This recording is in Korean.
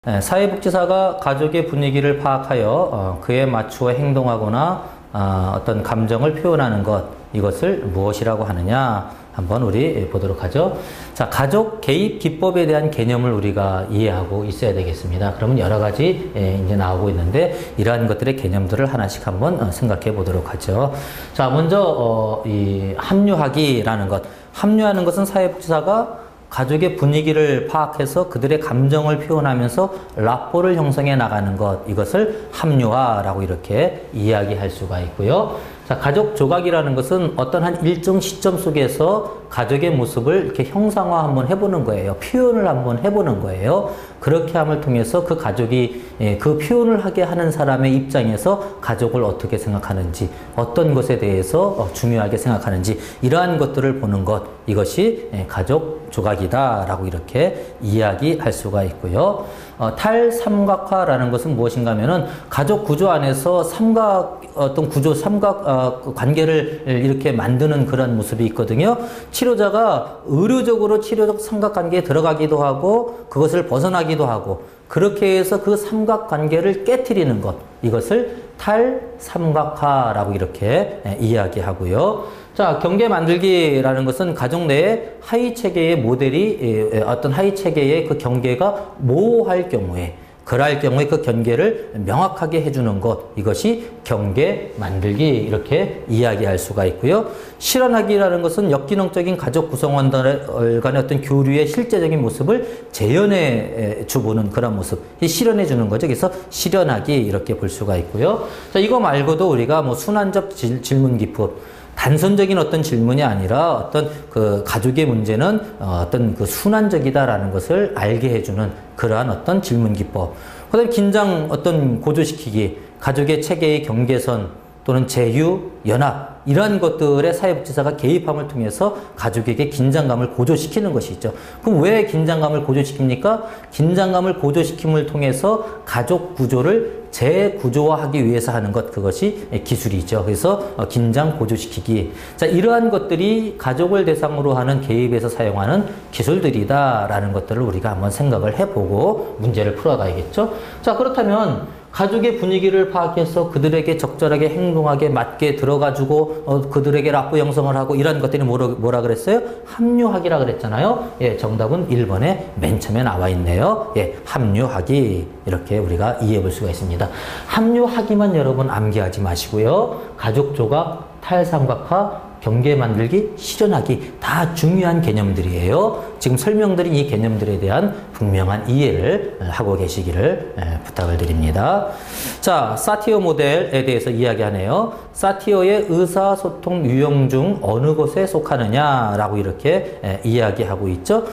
사회복지사가 가족의 분위기를 파악하여 그에 맞추어 행동하거나 어떤 감정을 표현하는 것, 이것을 무엇이라고 하느냐 한번 우리 보도록 하죠. 자, 가족 개입 기법에 대한 개념을 우리가 이해하고 있어야 되겠습니다. 그러면 여러 가지 이제 나오고 있는데 이러한 것들의 개념들을 하나씩 한번 생각해 보도록 하죠. 자, 먼저 이 합류하기라는 것. 합류하는 것은 사회복지사가 가족의 분위기를 파악해서 그들의 감정을 표현하면서 라포를 형성해 나가는 것, 이것을 합류화라고 이렇게 이야기할 수가 있고요. 자, 가족 조각이라는 것은 어떤 한 일정 시점 속에서 가족의 모습을 이렇게 형상화 한번 해보는 거예요. 표현을 한번 해보는 거예요. 그렇게 함을 통해서 그 가족이 그 표현을 하게 하는 사람의 입장에서 가족을 어떻게 생각하는지, 어떤 것에 대해서 중요하게 생각하는지, 이러한 것들을 보는 것, 이것이 가족 조각이다라고 이렇게 이야기할 수가 있고요. 탈삼각화라는 것은 무엇인가 하면은 가족 구조 안에서 어떤 구조, 삼각 관계를 이렇게 만드는 그런 모습이 있거든요. 치료자가 의료적으로 치료적 삼각관계에 들어가기도 하고 그것을 벗어나기도 하고, 그렇게 해서 그 삼각관계를 깨트리는 것, 이것을 탈삼각화라고 이렇게 이야기하고요. 자, 경계 만들기라는 것은 가족 내에 하위 체계의 모델이 어떤 하위 체계의 그 경계가 모호할 경우에, 그럴 경우에 그 경계를 명확하게 해주는 것, 이것이 경계 만들기, 이렇게 이야기할 수가 있고요. 실현하기라는 것은 역기능적인 가족 구성원들 간의 어떤 교류의 실제적인 모습을 재현해 주보는 그런 모습, 이 실현해 주는 거죠. 그래서 실현하기, 이렇게 볼 수가 있고요. 자, 이거 말고도 우리가 뭐 순환적 질문 기법, 단선적인 어떤 질문이 아니라 어떤 그 가족의 문제는 어떤 그 순환적이다라는 것을 알게 해주는 그러한 어떤 질문 기법. 그 다음에 긴장 어떤 고조시키기, 가족의 체계의 경계선 또는 제휴, 연합, 이러한 것들에 사회복지사가 개입함을 통해서 가족에게 긴장감을 고조시키는 것이 있죠. 그럼 왜 긴장감을 고조시킵니까? 긴장감을 고조시킴을 통해서 가족 구조를 재구조화하기 위해서 하는 것, 그것이 기술이죠. 그래서 긴장 고조시키기. 자, 이러한 것들이 가족을 대상으로 하는 개입에서 사용하는 기술들이다라는 것들을 우리가 한번 생각을 해보고 문제를 풀어가야겠죠. 자, 그렇다면 가족의 분위기를 파악해서 그들에게 적절하게 행동하게 맞게 들어가지고 그들에게 라포 형성을 하고, 이런 것들이 뭐라 그랬어요? 합류하기라 그랬잖아요. 예, 정답은 1번에 맨 처음에 나와 있네요. 예, 합류하기, 이렇게 우리가 이해해 볼 수가 있습니다. 합류하기만 여러분 암기하지 마시고요. 가족 조각, 탈삼각화, 경계 만들기, 실현하기, 다 중요한 개념들이에요. 지금 설명드린 이 개념들에 대한 분명한 이해를 하고 계시기를 부탁을 드립니다. 자, 사티어 모델에 대해서 이야기하네요. 사티어의 의사소통 유형 중 어느 것에 속하느냐라고 이렇게 이야기하고 있죠.